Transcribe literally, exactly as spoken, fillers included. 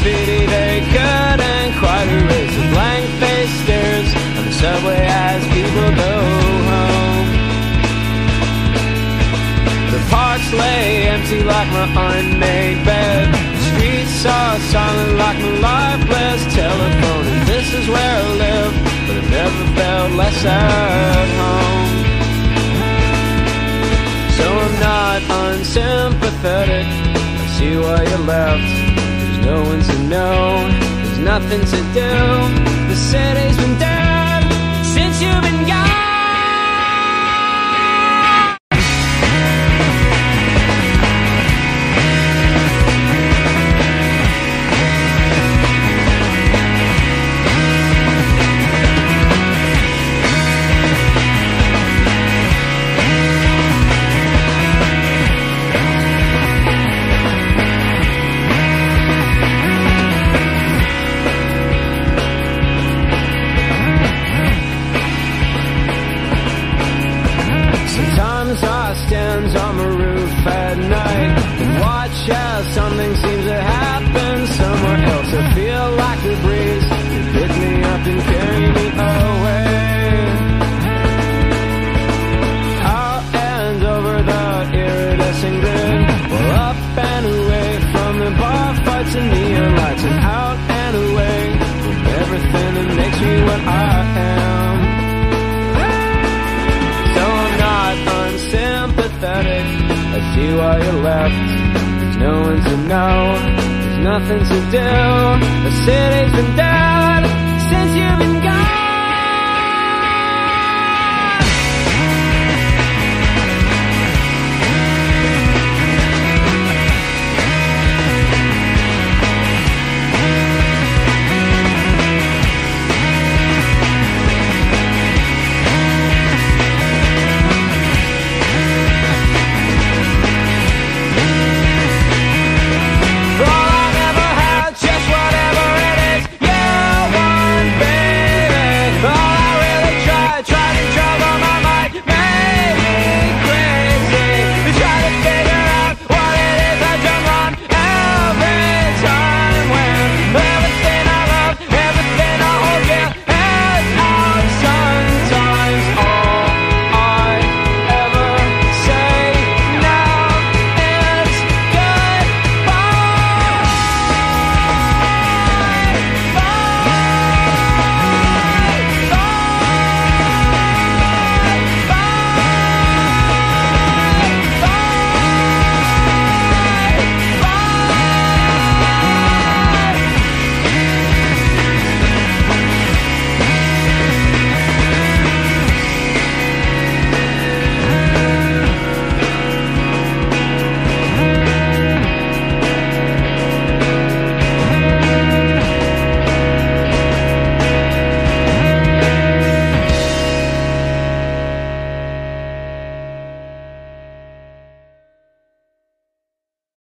graffiti, they couldn't quite erase the blank-faced stares on the subway as people go home. The parks lay empty like my unmade bed. The streets are silent like my lifeless telephone. And this is where I live, but I've never felt less at home. So I'm not unsympathetic. I see why you left. There's no one to know, there's nothing to do. The city's been dead since you've been gone. On the roof at night and watch as something seems to happen somewhere else. I feel like the breeze can pick me up and carry me away, out and over the iridescent grid, well, up and away from the bar fights and neon lights, and out and away from everything that makes me what I am. So I'm not unsympathetic, I see why you left. There's no one to know, there's nothing to do. The city's been dead